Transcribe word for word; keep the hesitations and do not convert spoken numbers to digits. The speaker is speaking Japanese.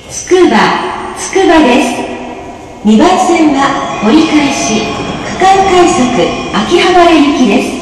つくば、つくばです。にばん線は折り返し、区間快速秋葉原行きです。